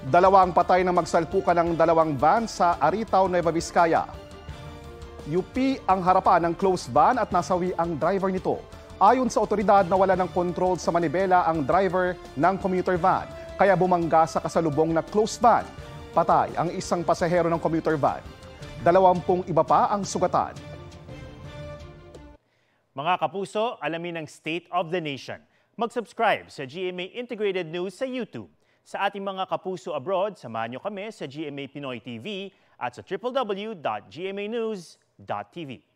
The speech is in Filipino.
Dalawang patay na magsalpukan ng dalawang van sa Aritaw, Nueva Vizcaya. UP ang harapan ng closed van at nasawi ang driver nito. Ayon sa otoridad, nawala ng kontrol sa manibela ang driver ng commuter van, kaya bumangga sa kasalubong na closed van. Patay ang isang pasahero ng commuter van. 20 iba pa ang sugatan. Mga kapuso, alamin ang State of the Nation. Mag-subscribe sa GMA Integrated News sa YouTube. Sa ating mga kapuso abroad, samahan niyo kami sa GMA Pinoy TV at sa www.gmanews.tv.